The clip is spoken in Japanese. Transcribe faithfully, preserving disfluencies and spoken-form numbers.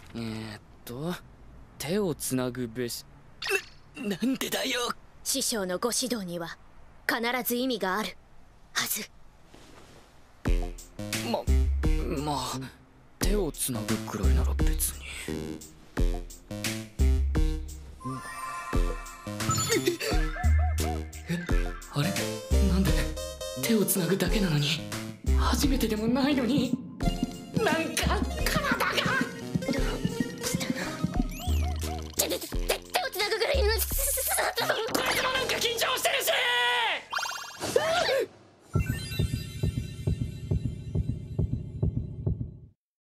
えー、っと手をつなぐべし。な、なんでだよ。 師匠のご指導には必ず意味があるはず。 ままあ手をつなぐくらいなら別に。え、あれなんで手をつなぐだけなのに、初めてでもないのに、なんか体がどうしたの。ててててて